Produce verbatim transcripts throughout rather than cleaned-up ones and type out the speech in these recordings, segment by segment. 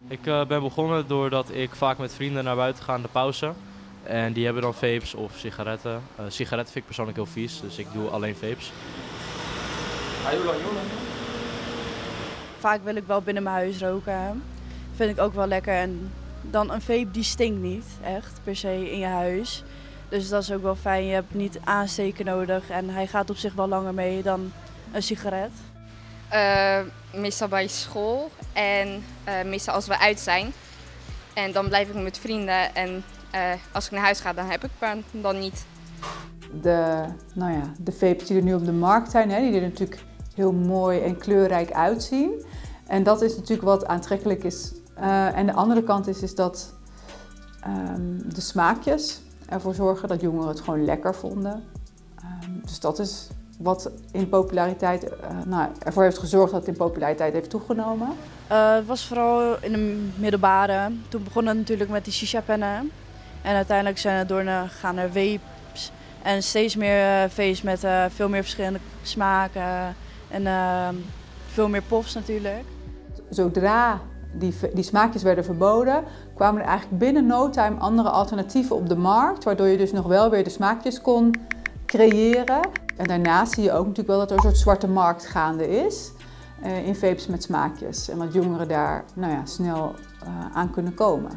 Ik uh, ben begonnen doordat ik vaak met vrienden naar buiten ga in de pauze. En die hebben dan vapes of sigaretten. Uh, sigaretten vind ik persoonlijk heel vies, dus ik doe alleen vapes. Vaak wil ik wel binnen mijn huis roken. Vind ik ook wel lekker. En dan een vape die stinkt niet, echt, per se in je huis. Dus dat is ook wel fijn. Je hebt niet aansteken nodig en hij gaat op zich wel langer mee dan een sigaret. Uh, meestal bij school en uh, meestal als we uit zijn. En dan blijf ik met vrienden en uh, als ik naar huis ga dan heb ik maar dan niet. De, nou ja, de vapes die er nu op de markt zijn, hè, die er natuurlijk heel mooi en kleurrijk uitzien. En dat is natuurlijk wat aantrekkelijk is. Uh, en de andere kant is, is dat um, de smaakjes ervoor zorgen dat jongeren het gewoon lekker vonden. Um, dus dat is wat in populariteit, uh, nou, ervoor heeft gezorgd dat het in populariteit heeft toegenomen. Uh, het was vooral in de middelbare. Toen begon het natuurlijk met die shisha-pennen. En uiteindelijk zijn we doorgegaan naar vapes. En steeds meer uh, vapes met uh, veel meer verschillende smaken. En uh, veel meer puffs natuurlijk. Zodra die, die smaakjes werden verboden, kwamen er eigenlijk binnen no time andere alternatieven op de markt. Waardoor je dus nog wel weer de smaakjes kon creëren. En daarnaast zie je ook natuurlijk wel dat er een soort zwarte markt gaande is uh, in vapes met smaakjes. En dat jongeren daar nou ja, snel uh, aan kunnen komen.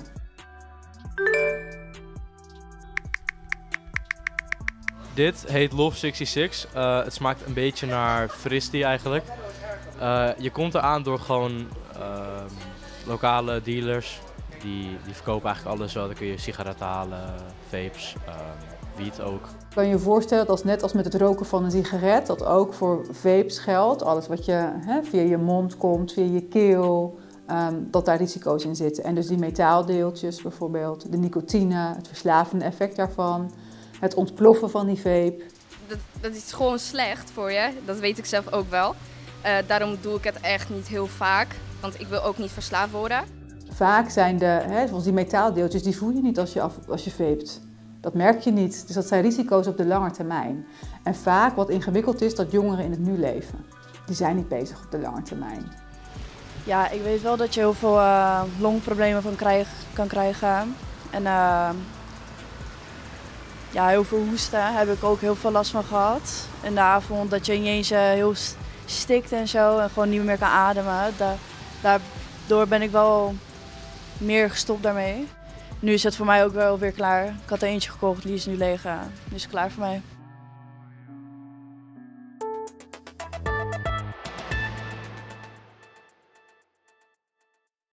Dit heet Love zesenzestig. Uh, het smaakt een beetje naar fristie eigenlijk. Uh, je komt eraan door gewoon uh, lokale dealers. Die, die verkopen eigenlijk alles. Zo. Dan kun je sigaretten halen, vapes, uh, wiet ook. Kan je je voorstellen dat als net als met het roken van een sigaret, dat ook voor vapes geldt. Alles wat je, hè, via je mond komt, via je keel, um, dat daar risico's in zitten. En dus die metaaldeeltjes bijvoorbeeld, de nicotine, het verslavende effect daarvan, het ontploffen van die vape. Dat, dat is gewoon slecht voor je, dat weet ik zelf ook wel. Uh, daarom doe ik het echt niet heel vaak, want ik wil ook niet verslaafd worden. Vaak zijn de, hè, zoals die metaaldeeltjes, die voel je niet als je, af, als je vapt. Dat merk je niet, dus dat zijn risico's op de lange termijn. En vaak wat ingewikkeld is, dat jongeren in het nu leven. Die zijn niet bezig op de lange termijn. Ja, ik weet wel dat je heel veel uh, longproblemen van krijg, kan krijgen. En uh, ja, heel veel hoesten, daar heb ik ook heel veel last van gehad. In de avond dat je ineens uh, heel stikt en zo en gewoon niet meer kan ademen. Da daardoor ben ik wel meer gestopt daarmee. Nu is het voor mij ook wel weer klaar. Ik had er eentje gekocht, die is nu leeg. Die is klaar voor mij.